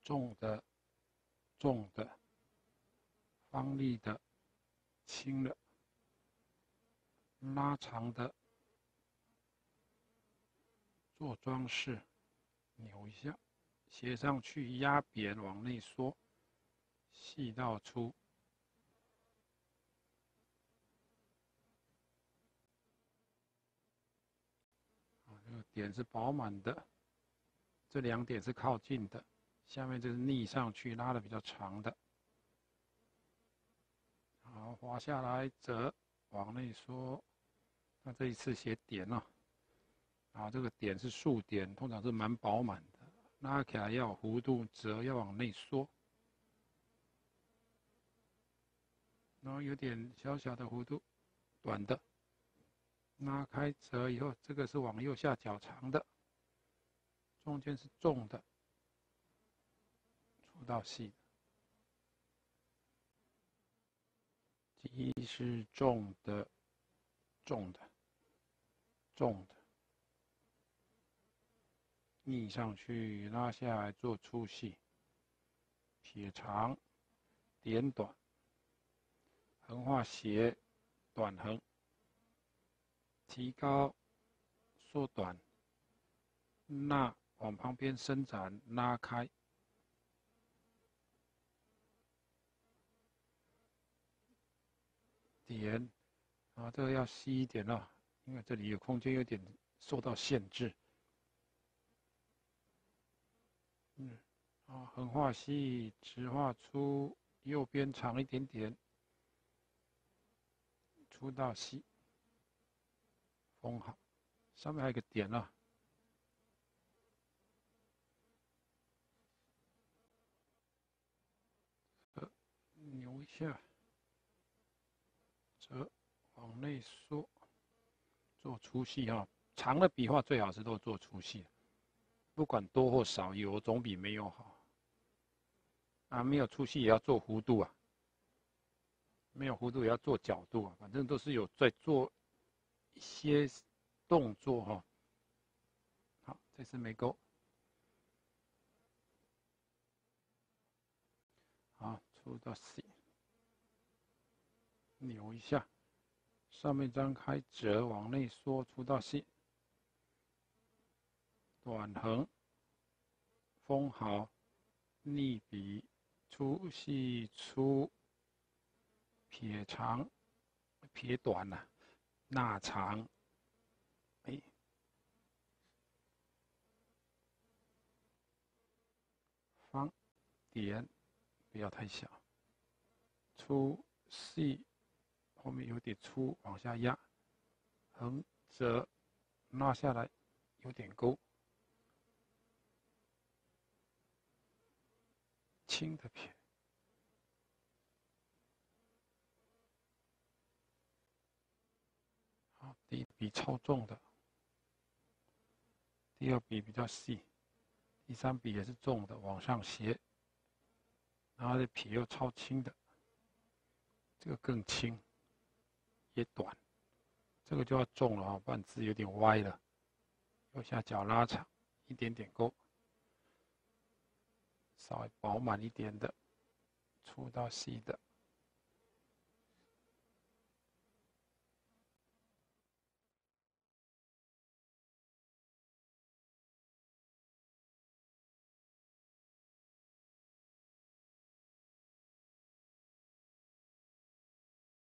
重的、重的、方力的、轻的、拉长的，做装饰，扭一下，斜上去，压扁，往内缩，细到粗。这个点是饱满的，这两点是靠近的，下面这是逆上去拉的比较长的。好，滑下来折，往内缩。那这一次写点哦，啊，这个点是竖点，通常是蛮饱满的，拉起来要有弧度，折要往内缩，然后有点小小的弧度，短的。拉开折以后，这个是往右下角长的，中间是重的，粗到细的。鸡是重的，重的，重的，逆上去，拉下来做粗细，撇长，点短，横画斜，短横。提高，缩短，那往旁边伸展，拉开，点，啊，这个要细一点了，因为这里有空间有点受到限制。横画细，直画粗，右边长一点点，粗到细，封好，上面还有个点啊。扭一下，折，往内缩，做粗细啊。长的笔画最好是都做粗细，不管多或少，有总比没有好。啊，没有粗细也要做弧度啊，没有弧度也要做角度啊，反正都是有在做一些动作哈。好，这次没勾。好，粗到细，扭一下，上面张开折，往内缩，粗到细，短横，封好，逆笔，粗细粗，撇长，撇短了，捺长，方点，不要太小，粗细，后面有点粗，往下压，横折，拉下来，有点勾，轻的撇。好，第一笔超重的，第二笔比较细，第三笔也是重的，往上斜，然后这撇又超轻的，这个更轻，也短，这个就要重了啊，不然字有点歪了。右下角拉长，一点点勾，稍微饱满一点的，粗到细的。